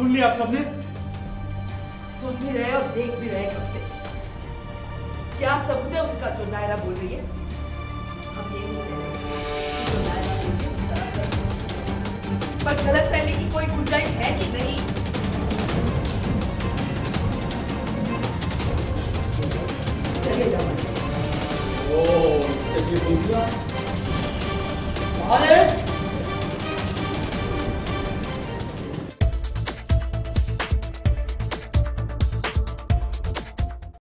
सुन लिया आप सबने? सुन भी रहे और देख भी रहे कब से। क्या सबूत है उसका जो नायरा बोल रही है? हम ये नहीं कह रहे जो नायरा बोल रही है उस तरह कर, पर गलत रहने की कोई गुंजाइश है कि नहीं? चलिए जाओ। ओ, चलिए बोल दिया।